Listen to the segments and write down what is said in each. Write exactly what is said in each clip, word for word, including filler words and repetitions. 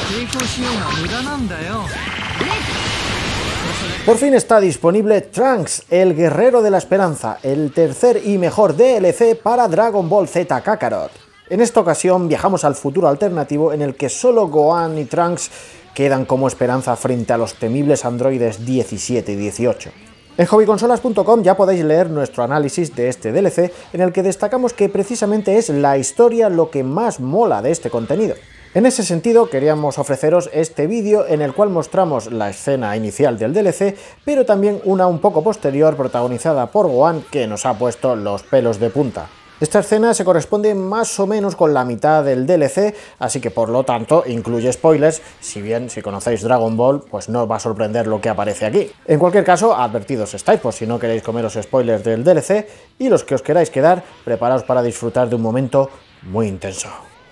Por fin está disponible Trunks, el Guerrero de la Esperanza, el tercer y mejor D L C para Dragon Ball Z Kakarot. En esta ocasión viajamos al futuro alternativo en el que solo Gohan y Trunks quedan como esperanza frente a los temibles androides diecisiete y dieciocho. En hobby consolas punto com ya podéis leer nuestro análisis de este D L C, en el que destacamos que precisamente es la historia lo que más mola de este contenido. En ese sentido, queríamos ofreceros este vídeo en el cual mostramos la escena inicial del D L C, pero también una un poco posterior protagonizada por Gohan que nos ha puesto los pelos de punta. Esta escena se corresponde más o menos con la mitad del D L C, así que por lo tanto incluye spoilers, si bien si conocéis Dragon Ball, pues no os va a sorprender lo que aparece aquí. En cualquier caso, advertidos estáis por si no queréis comeros spoilers del D L C, y los que os queráis quedar, preparaos para disfrutar de un momento muy intenso.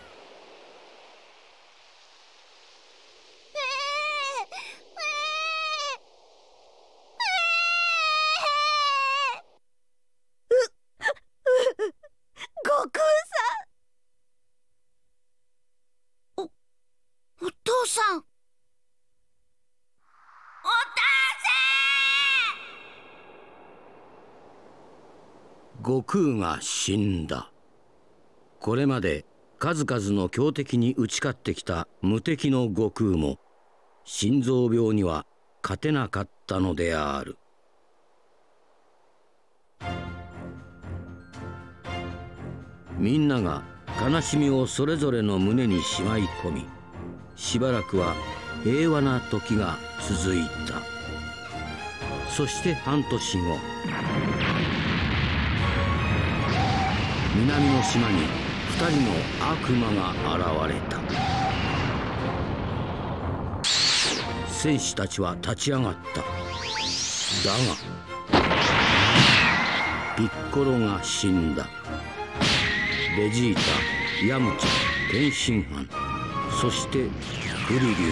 悟空が死んだ。これまで数々の強敵に打ち勝ってきた無敵の悟空も心臓病には勝てなかったのである。みんなが悲しみをそれぞれの胸にしまい込み、しばらくは平和な時が続いた。そして半年後、南の島に二人の悪魔が現れた。戦士たちは立ち上がった。だがピッコロが死んだ。ベジータ、ヤムチャ、天津飯、そしてフリリュ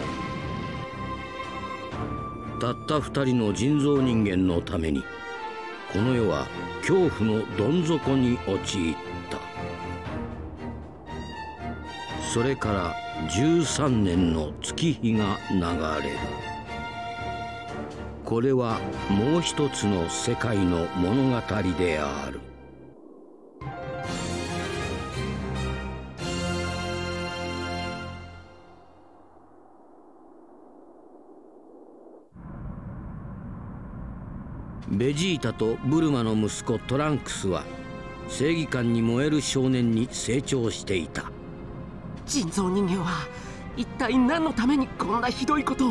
ウ。たった二人の人造人間のためにこの世は恐怖のどん底に陥った。それからじゅうさんねんの月日が流れる。これはもう一つの世界の物語である。ベジータとブルマの息子トランクスは正義感に燃える少年に成長していた。 人造人間は一体何のためにこんなひどいことを。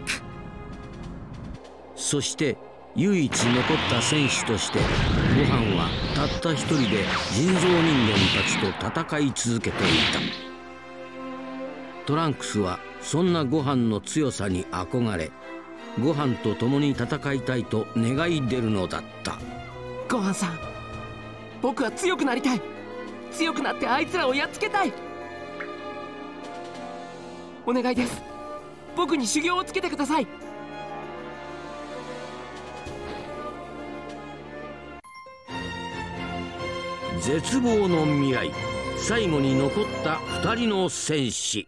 そして唯一残った戦士としてゴハンはたった一人で人造人間たちと戦い続けていた。トランクスはそんなゴハンの強さに憧れ、ゴハンと共に戦いたいと願い出るのだった。 ゴハンさん、僕は強くなりたい。強くなってあいつらをやっつけたい。お願いです。僕に修行をつけてください。 絶望の未来、最後に残った二人の戦士。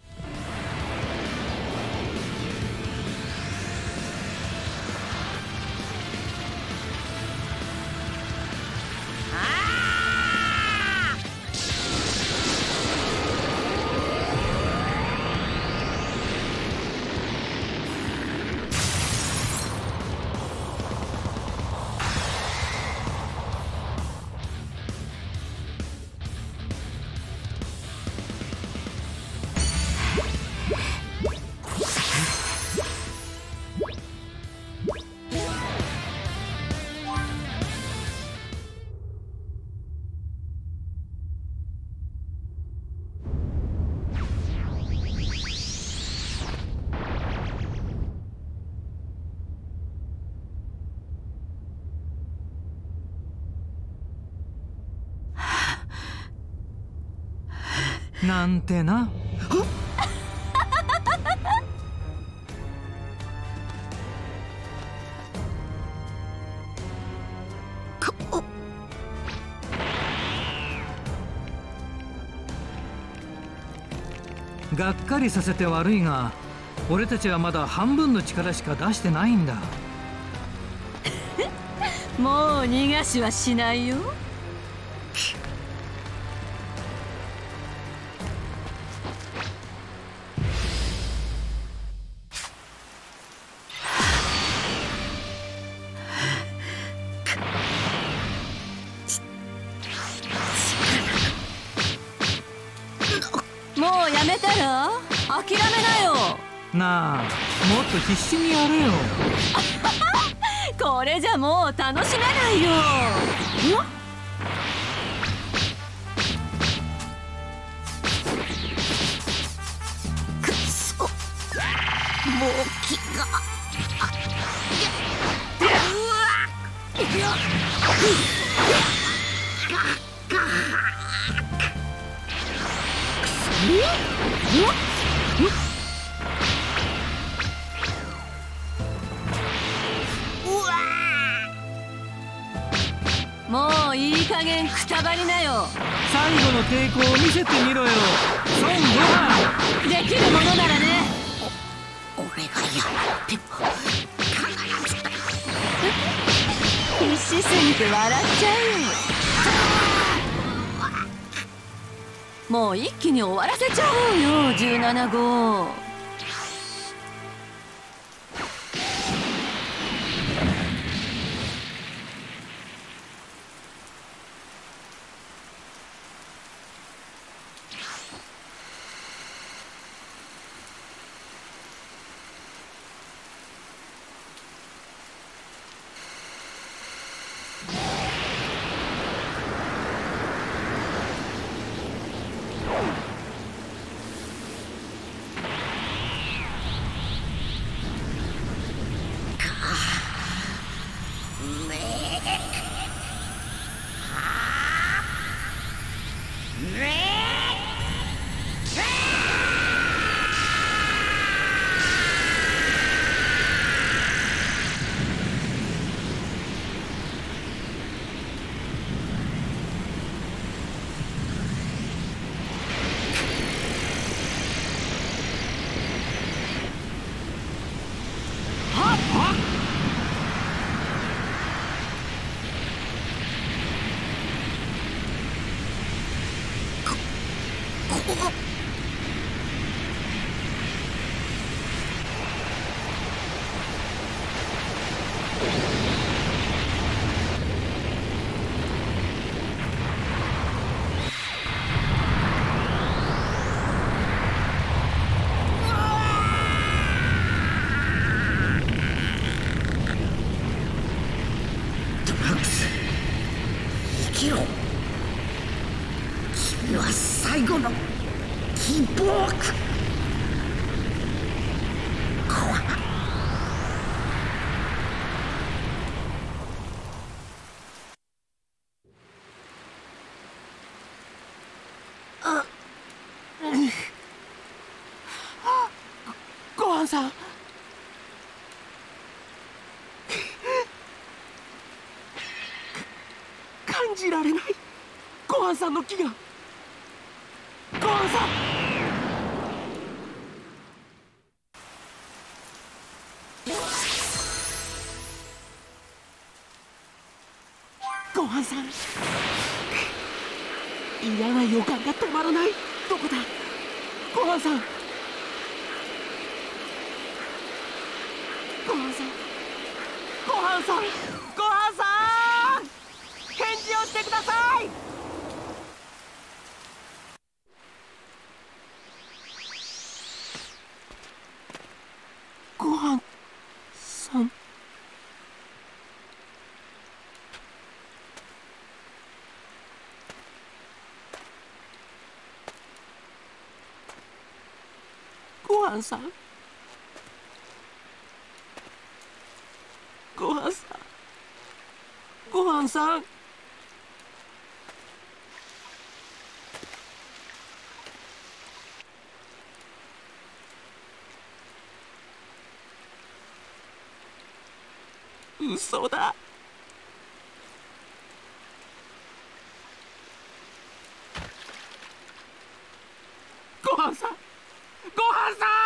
なんてな。 がっかりさせて悪いが、俺たちはまだ半分の力しか出してないんだ。 もう逃がしはしないよ。もうやめたら諦めなよ。 なあ、もっと必死にやれよ。 これじゃもう楽しめないよ。くっそ、もう気が。うわもういい加減くたばりなよ。 最後の抵抗を見せてみろよ、孫悟飯。 できるものならね。 俺がやっても必ず。 必死すぎて笑っちゃうよ。もう一気に終わらせちゃおうよ、じゅうなな号。 君は最後の希望。あ、ごはんさん。感じられない。ごはんさんの気が。ごはんさん。ごはんさん。嫌な予感が止まらない。どこだ。ごはんさん。ごはんさん。ごはんさん。ごはんさん。返事をしてください。ごはんさん。ごはんさん。ごはんさん。ごはんさん。嘘だ。ごはんさん。 さん